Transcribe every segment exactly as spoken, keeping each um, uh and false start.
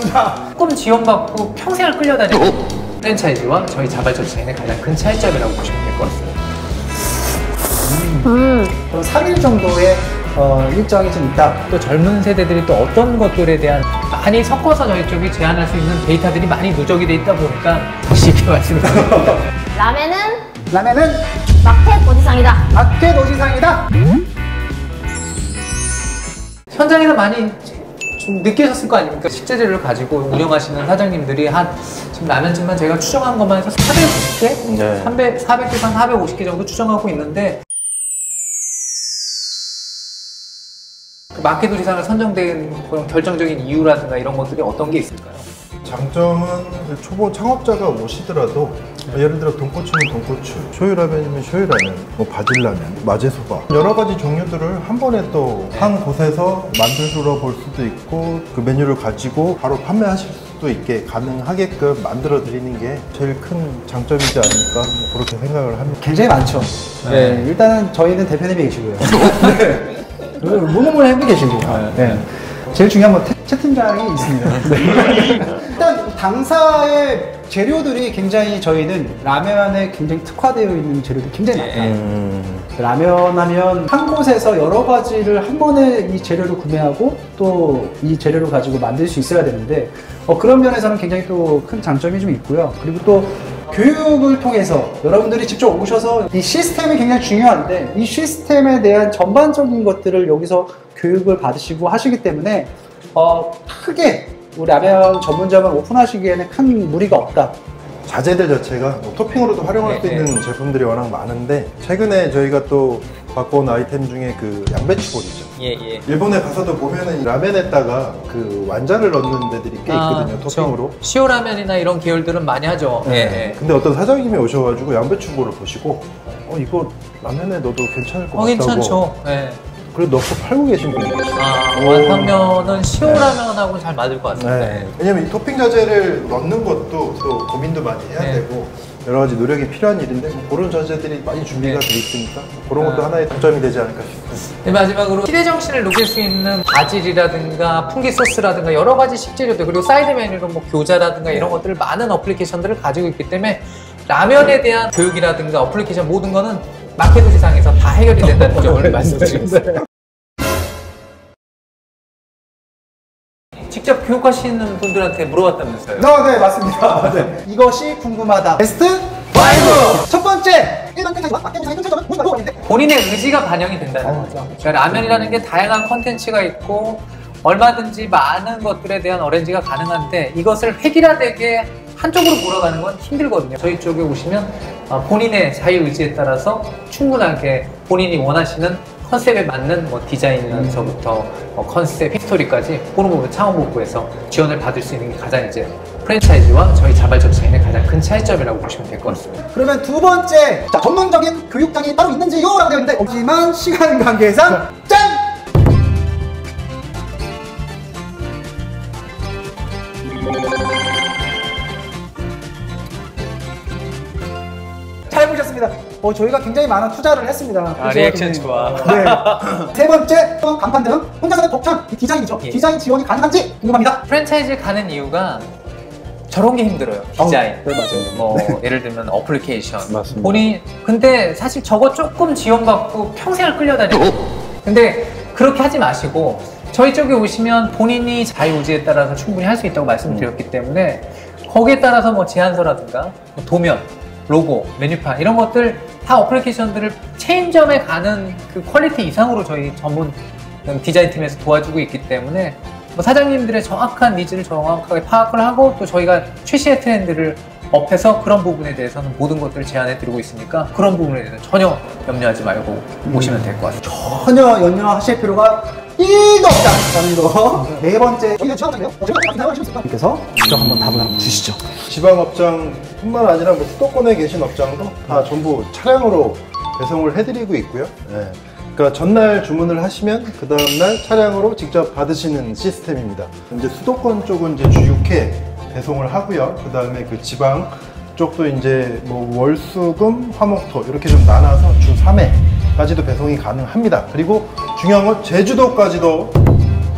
감사합니다. 조금 지원받고 평생을 끌려다니는 프랜차이즈와 저희 자발적 디자인의 가장 큰 차이점이라고 보시면 될 것 같습니다. 음. 음. 삼 일 정도의 어, 일정이 좀 있다. 또 젊은 세대들이 또 어떤 것들에 대한 많이 섞어서 저희 쪽이 제안할 수 있는 데이터들이 많이 누적이 돼 있다 보니까 쉽게 말씀드립니다. 라멘은 라멘은 마켓 오지상이다. 마켓 오지상이다. 현장에서 많이 좀 느끼셨을 거 아닙니까? 식재료를 가지고 운영하시는 사장님들이 한 지금 라면집만 제가 추정한 것만 해서 사백오십 개? 네. 삼백, 사백 개에서 사백오십 개 정도 추정하고 있는데 그 마켓 오지상을 선정된 그런 결정적인 이유라든가 이런 것들이 어떤 게 있을까요? 장점은 초보 창업자가 오시더라도 예를 들어 돈코츠면 돈코츠, 쇼유라면이면 쇼유라면, 뭐 바질라면, 마제소바 여러 가지 종류들을 한 번에 또 한 곳에서 만들어 볼 수도 있고 그 메뉴를 가지고 바로 판매하실 수도 있게 가능하게끔 만들어 드리는 게 제일 큰 장점이지 않을까 그렇게 생각을 합니다. 굉장히 많죠. 네. 네. 일단은 저희는 대표님이 계시고요. 네. 모노몰 햄이 계시고요. 네. 네. 제일 중요한 건 채 팀장이 있습니다. 네. 일단 당사의 재료들이 굉장히 저희는 라면에 굉장히 특화되어 있는 재료들이 굉장히 많아요. 음. 라면 하면 한 곳에서 여러 가지를 한 번에 이 재료를 구매하고 또 이 재료를 가지고 만들 수 있어야 되는데 어, 그런 면에서는 굉장히 또 큰 장점이 좀 있고요. 그리고 또 교육을 통해서 여러분들이 직접 오셔서 이 시스템이 굉장히 중요한데 이 시스템에 대한 전반적인 것들을 여기서 교육을 받으시고 하시기 때문에 어, 크게 우리 라면 전문점을 오픈하시기에는 큰 무리가 없다. 자재들 자체가 뭐 토핑으로도 활용할 수 있는 제품들이 워낙 많은데 최근에 저희가 또 바꿔온 아이템 중에 그 양배추볼이죠. 예, 예. 일본에 가서도 보면은 라면에다가 그 완자를 넣는 데들이 꽤 있거든요. 아, 토핑으로. 시오라면이나 이런 계열들은 많이 하죠. 네. 예, 예. 근데 어떤 사장님이 오셔가지고 양배추볼을 보시고 어 이거 라면에 넣어도 괜찮을 것 어, 같다고. 괜찮죠. 예. 그래서 넣고 팔고 계신 분이 계세요. 아, 완탕면은 시오라면하고 잘 맞을 것 같습니다. 네. 왜냐면 이 토핑 자재를 넣는 것도 또 고민도 많이 해야 네. 되고 여러 가지 노력이 필요한 일인데 뭐 그런 자재들이 많이 준비가 네. 돼 있으니까 그런 것도 아. 하나의 장점이 되지 않을까 싶습니다. 네, 마지막으로 시대 정신을 녹일 수 있는 바질이라든가 풍기 소스라든가 여러 가지 식재료들 그리고 사이드 메뉴로 뭐 교자라든가 이런 것들을 많은 어플리케이션들을 가지고 있기 때문에 라면에 대한 교육이라든가 어플리케이션 모든 거는 마켓 오지상에서 다 해결이 된다는 점을 말씀드리겠습니다. 직접 교육하시는 분들한테 물어봤다면서요? 네, 네 맞습니다. 네. 이것이 궁금하다. 베스트 파이브! 첫 번째! 본인의 의지가 반영이 된다는 어, 거죠. 그러니까 라면이라는 게 다양한 컨텐츠가 있고 얼마든지 많은 것들에 대한 어레인지가 가능한데 이것을 획일화되게 한쪽으로 몰아가는 건 힘들거든요. 저희 쪽에 오시면 본인의 자유의지에 따라서 충분하게 본인이 원하시는 컨셉에 맞는 뭐 디자인에서부터 뭐 컨셉, 히스토리까지 그런 부분 창업본부에서 지원을 받을 수 있는 게 가장 이제 프랜차이즈와 저희 자발적 디자인의 가장 큰 차이점이라고 보시면 될 것 같습니다. 그러면 두 번째, 자, 전문적인 교육장이 따로 있는지요? 라고 되어 있는데 없지만 시간 관계상 짠! 잘 보셨습니다. 어, 저희가 굉장히 많은 투자를 했습니다. 아, 리액션 좋아. 네. 세 번째, 간판 등 혼자서는 독창 디자인이죠. 예. 디자인 지원이 가능한지 궁금합니다. 프랜차이즈 가는 이유가 저런 게 힘들어요. 디자인. 어, 네, 맞아요. 뭐 네. 예를 들면 어플리케이션. 맞습니다. 본인 근데 사실 저거 조금 지원받고 평생을 끌려다니고. 근데 그렇게 하지 마시고 저희 쪽에 오시면 본인이 자유의지에 따라서 충분히 할 수 있다고 말씀드렸기 음. 때문에 거기에 따라서 뭐 제안서라든가 도면, 로고, 메뉴판 이런 것들 다 어플리케이션들을 체인점에 가는 그 퀄리티 이상으로 저희 전문 디자인팀에서 도와주고 있기 때문에 뭐 사장님들의 정확한 니즈를 정확하게 파악을 하고 또 저희가 최신의 트렌드를 업해서 그런 부분에 대해서는 모든 것들을 제안해 드리고 있으니까 그런 부분에 대해서 전혀 염려하지 말고 음. 오시면 될 것 같습니다. 전혀 염려하실 필요가 일도 없다는 거. 네 번째, 저희가 지원자인데요. 그래서 직접 한번 답을 한번 주시죠. 지방업장뿐만 아니라 뭐 수도권에 계신 업장도 다 전부 차량으로 배송을 해드리고 있고요. 네. 그러니까 전날 주문을 하시면 그 다음날 차량으로 직접 받으시는 시스템입니다. 이제 수도권 쪽은 이제 주 육 회 배송을 하고요. 그 다음에 그 지방 쪽도 이제 뭐 월수금, 화목토 이렇게 좀 나눠서 주 삼 회까지도 배송이 가능합니다. 그리고 중요한 건 제주도까지도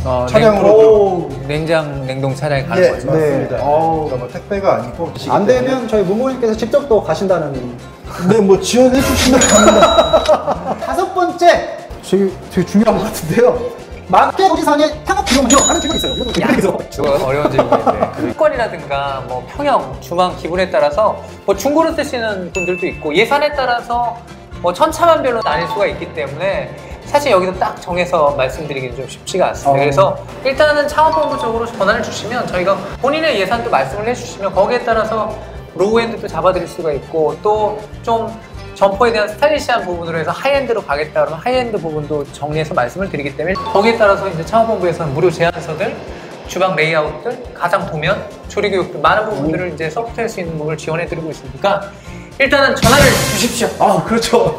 어, 차량으로 냉, 냉장 냉동 차량에 가는 예, 거죠. 맞습니다. 네. 어우. 그러니까 뭐 택배가 아니고 안 되면 저희 문고님께서 직접 또 가신다는. 네, 뭐 지원해 주시면 갑니다. 다섯 번째, 되게, 되게 중요한 것 같은데요. 마켓 고지상의 창업 비용은요? 하는 질문이 있어요. 이것도 굉장히 이거 어려운 질문인데 물건이라든가 뭐 평형, 주방 기분에 따라서 뭐 중고로 쓰시는 분들도 있고 예산에 따라서 뭐 천차만별로 나뉠 수가 있기 때문에 사실 여기서 딱 정해서 말씀드리기는 좀 쉽지가 않습니다. 어. 그래서 일단은 창업본부적으로 전화를 주시면 저희가 본인의 예산도 말씀을 해주시면 거기에 따라서 로우엔드도 잡아드릴 수가 있고 또 좀 점포에 대한 스타일리시한 부분으로 해서 하이엔드로 가겠다 그러면 하이엔드 부분도 정리해서 말씀을 드리기 때문에 거기에 따라서 이제 창업본부에서는 무료 제안서들, 주방 레이아웃들, 가장 도면, 조리 교육들 많은 부분들을 이제 서포트할 수 있는 부분을 지원해드리고 있으니까 일단은 전화를 주십시오. 아, 그렇죠.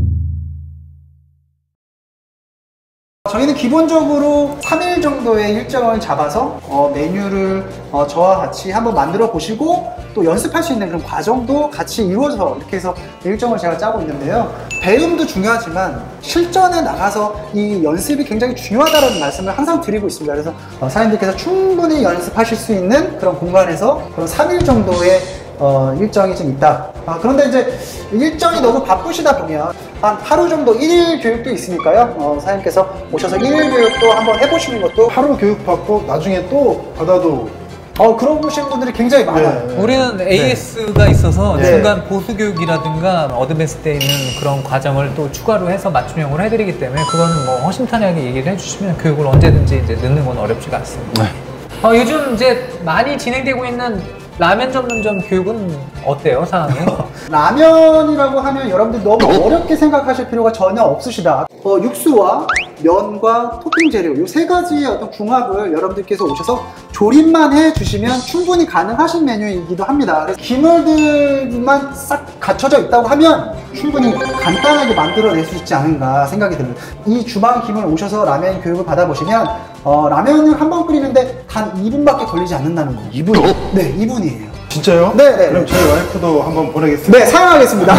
저희는 기본적으로 삼 일 정도의 일정을 잡아서 어, 메뉴를 어, 저와 같이 한번 만들어 보시고 또 연습할 수 있는 그런 과정도 같이 이루어서 이렇게 해서 일정을 제가 짜고 있는데요. 배움도 중요하지만 실전에 나가서 이 연습이 굉장히 중요하다는 말씀을 항상 드리고 있습니다. 그래서 어, 사장님들께서 충분히 연습하실 수 있는 그런 공간에서 그런 삼 일 정도의 어, 일정이 좀 있다. 아, 그런데 이제 일정이 너무 바쁘시다 보면 한 하루 정도 일 일 교육도 있으니까요. 어, 사장님께서 오셔서 일 일 교육도 한번 해보시는 것도 하루 교육 받고 나중에 또 받아도 어, 그러신 분들이 굉장히 많아요. 네. 우리는 에이에스가 있어서 네. 중간 보수 교육이라든가 어드밴스 때 있는 그런 과정을 또 추가로 해서 맞춤형으로 해드리기 때문에 그거는 뭐 허심탄회하게 얘기를 해주시면 교육을 언제든지 이제 넣는 건 어렵지가 않습니다. 네. 어, 요즘 이제 많이 진행되고 있는 라면 전문점 교육은 어때요, 상황이? 라면이라고 하면 여러분들 너무 어렵게 생각하실 필요가 전혀 없으시다. 어, 육수와 면과 토핑 재료 이 세 가지의 어떤 궁합을 여러분들께서 오셔서 조림만 해주시면 충분히 가능하신 메뉴이기도 합니다. 그래서 기물들만 싹 갖춰져 있다고 하면 충분히 간단하게 만들어낼 수 있지 않은가 생각이 듭니다. 이 주방 기물 오셔서 라면 교육을 받아보시면 어, 라면을 한 번 끓이는데 단 이 분밖에 걸리지 않는다는 거예요. 이 분이요? 네, 이 분이에요. 진짜요? 네, 네. 그럼 저희 와이프도 한번 보내겠습니다. 네, 사용하겠습니다.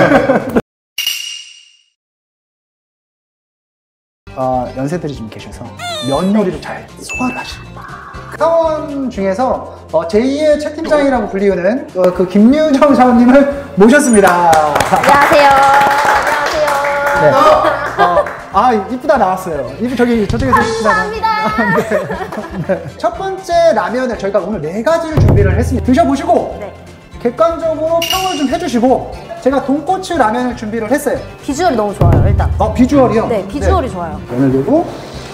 어, 연세들이 좀 계셔서 면 요리를 잘 소화하십니다. 사원 중에서 어, 제이의 최 팀장이라고 불리우는 어, 그 김유정 사원님을 모셨습니다. 안녕하세요. 안녕하세요. 네. 어, 아, 이쁘다 나왔어요. 이쁘 저기 저쪽에서 이쁘다. 감사합니다. 네. 네. 첫 번째 라면을 저희가 오늘 네 가지를 준비를 했습니다. 드셔보시고 네. 객관적으로 평을 좀 해주시고 제가 돈코츠 라면을 준비를 했어요. 비주얼이 너무 좋아요, 일단. 어, 비주얼이요? 네, 비주얼이 좋아요. 면을 넣고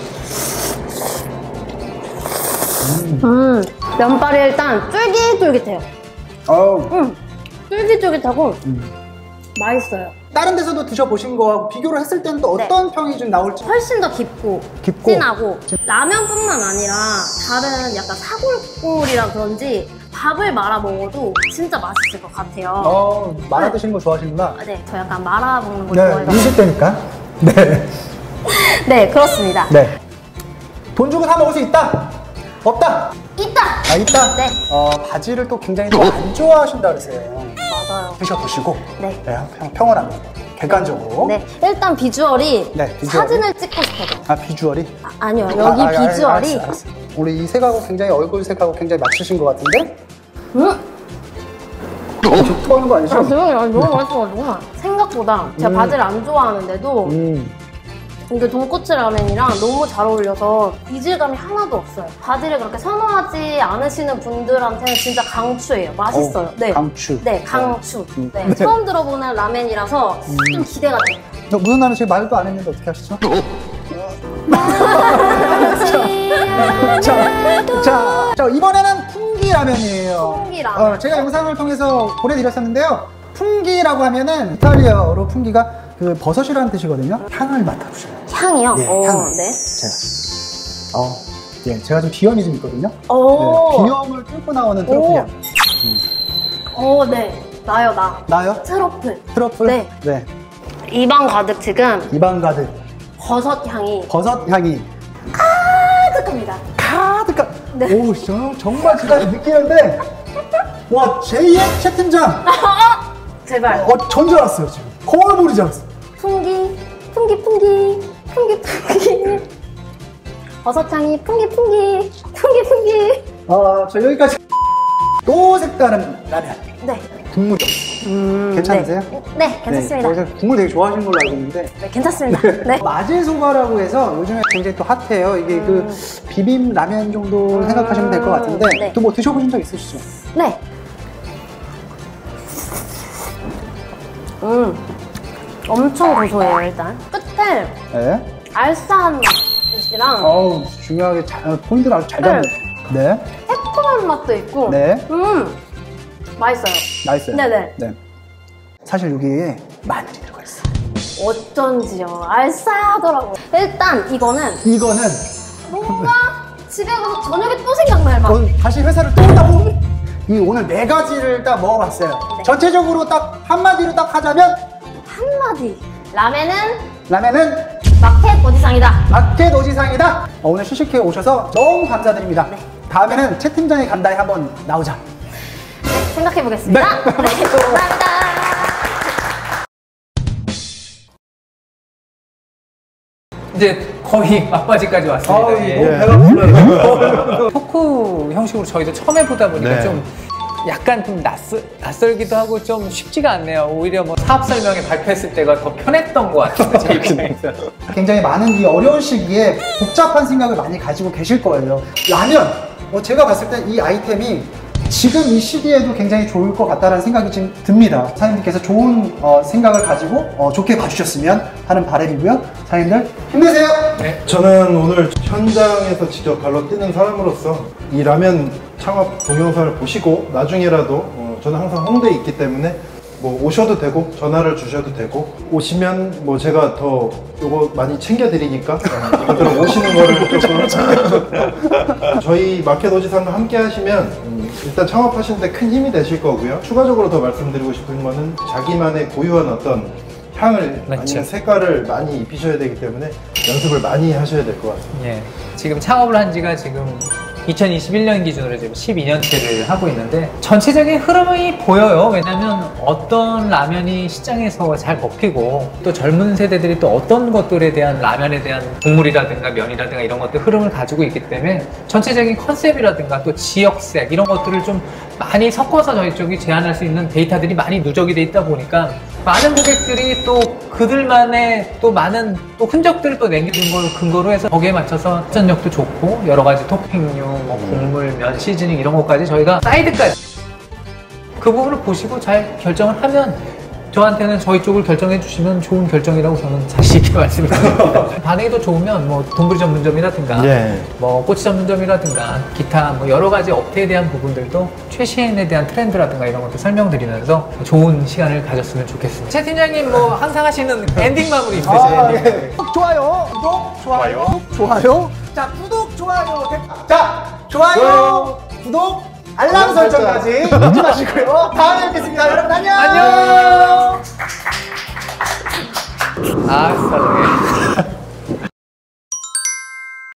음, 면발이 일단 쫄깃쫄깃해요. 어우, 음, 쫄깃쫄깃하고 음. 맛있어요. 다른 데서도 드셔보신 거하고 비교를 했을 때는 또 어떤 평이 좀 나올지. 훨씬 더 깊고, 깊고. 진하고 라면뿐만 아니라 다른 약간 사골국이라 그런지 밥을 말아 먹어도 진짜 맛있을 것 같아요. 어, 말아 드시는 거 좋아하시는구나. 아, 네, 저 약간 말아 먹는 거 네, 좋아해서. 이십 대니까. 네. 네, 그렇습니다. 네. 돈 주고 사 먹을 수 있다? 없다? 있다! 아, 있다? 네. 어, 바지를 또 굉장히 또 안 좋아하신다 그러세요. 맞아요. 드셔보시고. 네. 네, 평, 평을 합니다. 객관적으로. 네, 일단 비주얼이 네, 비주얼이. 사진을 찍고 싶어요. 아, 비주얼이? 아, 아니요, 여기 아, 아, 아, 비주얼이 알았어, 알았어. 우리 이 색하고 굉장히 얼굴 색하고 굉장히 맞추신 것 같은데? 음? 좋다는 거 아, 아니죠? 죄송해요. 아니, 너무 맛있어가지고 생각보다 제가 음. 바지를 안 좋아하는데도 음. 이게 돈코츠 라면이랑 너무 잘 어울려서 이질감이 하나도 없어요. 바지를 그렇게 선호하지 않으시는 분들한테는 진짜 강추예요. 맛있어요. 어, 네. 강추. 네, 강추. 음. 네, 네. 처음 들어보는 라면이라서 좀 기대가 돼요. 너 무슨 라면 지금 말도 안 했는데 어떻게 하시죠? 자, 자, 자, 이번에는 풍기 라면이에요. 풍기 라면. 어, 제가 영상을 통해서 보내드렸었는데요. 풍기라고 하면은 이탈리아어로 풍기가 그 버섯이라는 뜻이거든요. 향을 맡아보세요. 향이요? 네, 오, 향. 네. 제가, 어, 예, 제가 좀 비염이 좀 있거든요. 오, 네, 비염을 뚫고 나오는 트러플 오. 향. 오, 네. 나요, 나. 나요? 트러플. 트러플? 네. 네. 입안 가득 지금 입안 가득 버섯 향이 버섯 향이 가득합니다. 가득한. 네. 오, 저, 정말 제가 느끼는데, 와, 제이의 최 팀장. 제발. 어, 전 줄 알았어요, 지금. 거울 보리 줄 알았어요. 풍기, 풍기, 풍기, 풍기, 풍기. 버섯향이 풍기풍기 풍기풍기. 어, 저 여기까지. 또 색다른 라면. 네. 국물이 음, 괜찮으세요? 네, 네 괜찮습니다. 네, 국물 되게 좋아하시는 걸로 알고 있는데. 네, 괜찮습니다. 네. 마제소바라고 해서 요즘에 굉장히 또 핫해요. 이게 음. 그 비빔 라면 정도 음. 생각하시면 될 것 같은데 네. 또 뭐 드셔보신 적 있으시죠? 네. 음, 엄청 고소해요 일단. 끝에 네. 알싸한 맛이랑 어우, 중요하게 잘, 포인트를 아주 잘 잡네. 네. 새콤한 맛도 있고. 네. 음, 맛있어요. 맛있어요. 네네. 네. 사실 여기에 마늘이 들어가 있어. 어쩐지요. 알싸하더라고요. 일단 이거는 이거는 뭔가 집에 가서 저녁에 또 생각날 맛. 오늘 다시 회사를 또 온다고? 이 오늘 네 가지를 딱 먹어봤어요. 네. 전체적으로 딱 한마디로 딱 하자면 한마디. 라면은 라면은 마켓 고지상이다. 마켓 오지상이다. 어, 오늘 시식회 오셔서 너무 감사드립니다. 네. 다음에는 채 팀장의 간다에 한번 나오자. 네, 생각해보겠습니다. 네. 네, 감사합니다. 이제 거의 막바지까지 왔습니다. 아우, 예. 너무 배가 불러요. 토크 형식으로 저희도 처음 해보다 보니까 네. 좀 약간 좀 낯설, 낯설기도 하고 좀 쉽지가 않네요. 오히려 뭐 사업 설명회 발표했을 때가 더 편했던 것 같아요. 제 입장에서. 굉장히 많은 이 어려운 시기에 복잡한 생각을 많이 가지고 계실 거예요. 라면! 어, 제가 봤을 때 이 아이템이 지금 이 시기에도 굉장히 좋을 것 같다는 생각이 지금 듭니다. 사장님께서 좋은 어, 생각을 가지고 어, 좋게 봐주셨으면 하는 바람이고요. 사장님들 힘내세요! 네. 저는 오늘 현장에서 직접 발로 뛰는 사람으로서 이 라면 창업 동영상을 보시고 나중에라도 어, 저는 항상 홍대에 있기 때문에 뭐 오셔도 되고 전화를 주셔도 되고 오시면 뭐 제가 더 요거 많이 챙겨드리니까 어, 이것들 오시는 거를 조금 저희 마켓 오지상과 함께 하시면 음, 일단 창업하시는데 큰 힘이 되실 거고요. 추가적으로 더 말씀드리고 싶은 거는 자기만의 고유한 어떤 향을 맞죠. 아니면 색깔을 많이 입히셔야 되기 때문에 연습을 많이 하셔야 될 것 같습니다. 예. 지금 창업을 한 지가 지금 이천이십일 년 기준으로 지금 십이 년째를 하고 있는데 전체적인 흐름이 보여요. 왜냐면 어떤 라면이 시장에서 잘 먹히고 또 젊은 세대들이 또 어떤 것들에 대한 라면에 대한 국물이라든가 면이라든가 이런 것들 흐름을 가지고 있기 때문에 전체적인 컨셉이라든가 또 지역색 이런 것들을 좀 많이 섞어서 저희 쪽이 제안할 수 있는 데이터들이 많이 누적이 돼 있다 보니까 많은 고객들이 또 그들만의 또 많은 또 흔적들을 또 남겨둔 걸 근거로 해서 거기에 맞춰서 전력도 좋고 여러 가지 토핑류, 뭐 국물, 면, 시즈닝 이런 것까지 저희가 사이드까지 그 부분을 보시고 잘 결정을 하면 저한테는 저희 쪽을 결정해 주시면 좋은 결정이라고 저는 자신 있게 말씀드립니다. 반응이 더 좋으면 뭐 돈부리 전문점이라든가 네. 뭐 꼬치 전문점이라든가 기타 뭐 여러 가지 업태에 대한 부분들도 최신에 대한 트렌드라든가 이런 것도 설명드리면서 좋은 시간을 가졌으면 좋겠습니다. 최 팀장님 뭐 항상 하시는 엔딩 마무리 있으세요? 아, 엔딩 네. 마무리. 구독, 좋아요, 구독, 좋아요, 구독, 좋아요. 자, 구독, 좋아요, 댓글. 자, 좋아요, 좋아요. 구독, 알람 설정까지 잊지 마시고요. 다음에 뵙겠습니다. 여러분 안녕. 안녕. 아싸.